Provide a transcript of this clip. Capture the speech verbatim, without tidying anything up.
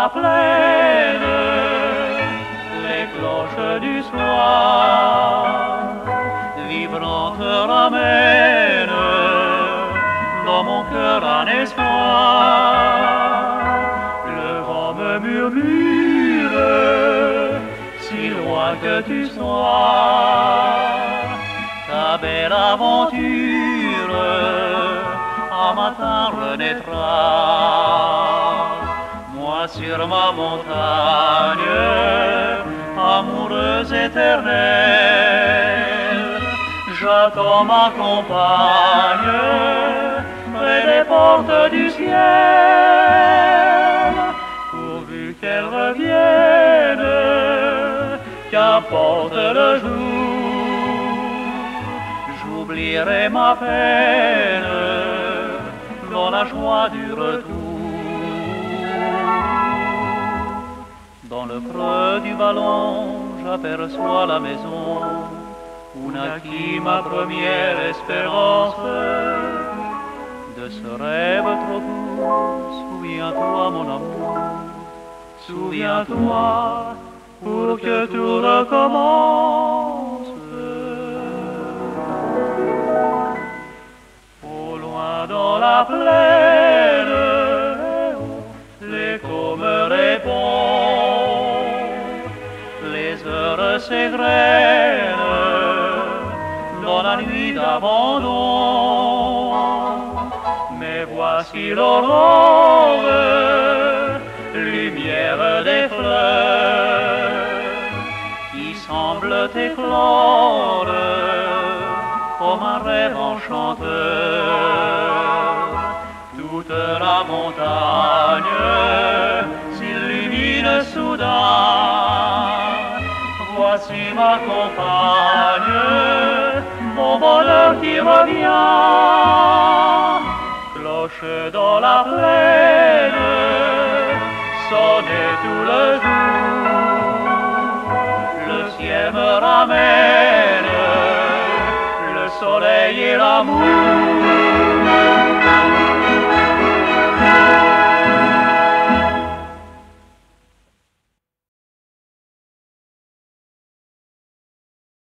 la plaine les cloches du soir vibrantes ramènent dans mon cœur un espoir. Le vent me murmure si loin que tu sois, ta belle aventure un matin renaîtra. Moi sur ma montagne, amoureuse éternelle, j'attends ma compagne près des portes du ciel, pourvu qu'elle revienne, qu'apporte le jour, j'oublierai ma peine dans la joie du retour. Dans le creux du ballon, j'aperçois la maison où naquit ma première espérance. De ce rêve trop doux, souviens-toi mon amour, souviens-toi pour que tout recommence. Au loin dans la plaine, l'écho me répond, les heures s'égrènent dans la nuit d'abandon. Mais voici l'aurore, lumière des fleurs, qui semble éclore comme un rêve enchanteur. Toute la montagne s'illumine soudain. Voici ma compagne, mon bonheur qui revient. Cloche dans la plaine, sonnez tout le jour. Le ciel me ramène le soleil et l'amour.